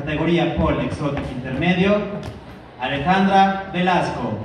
categoría Pole Exotic Intermedio, Alejandra Velasco.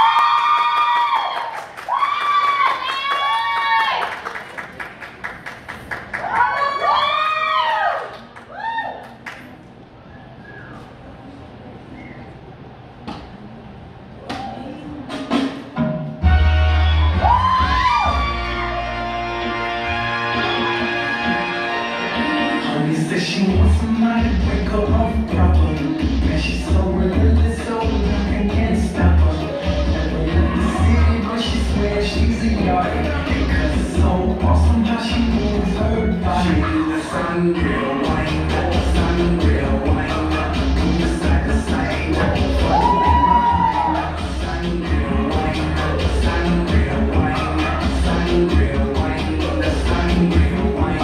She wants somebody to break her off properly. Man, she's so relentless, so I can't stop her. Never left the city, but she swears she's a yardie. Cause it's so awesome how she moves her body. She is the sun-real wine, the sun-real wine. From the side to side, follow in behind. Sun-real wine, the sun-real wine, sun-real wine, the sun-real wine.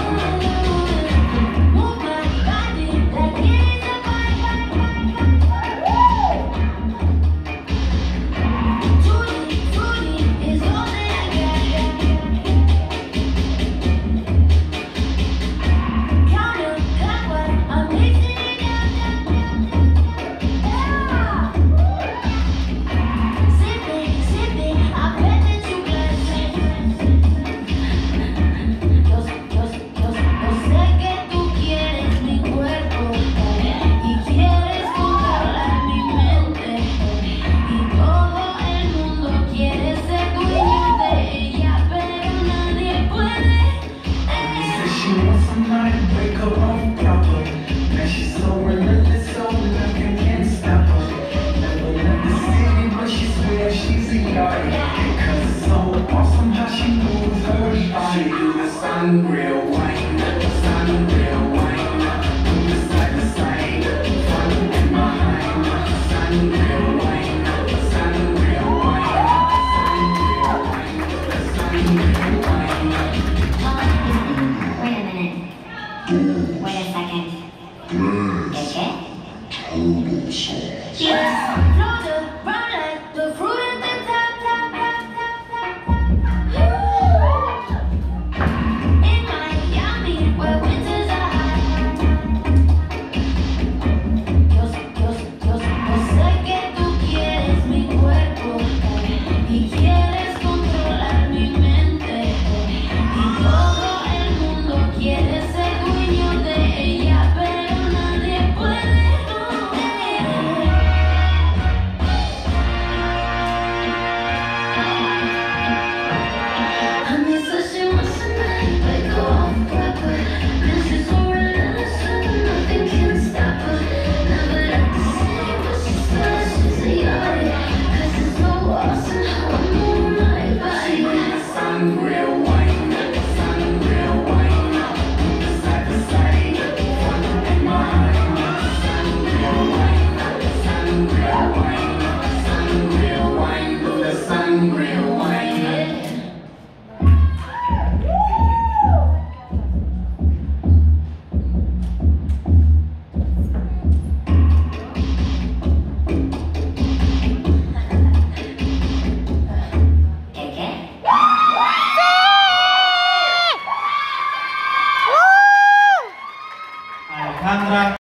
Sun-real wine, sun-real wine. From the side to side, follow in behind. Sun-real wine, sun-real wine, sun-real wine, sun-real wine. Wait a minute. Wait a second. ¿De qué? Total sauce.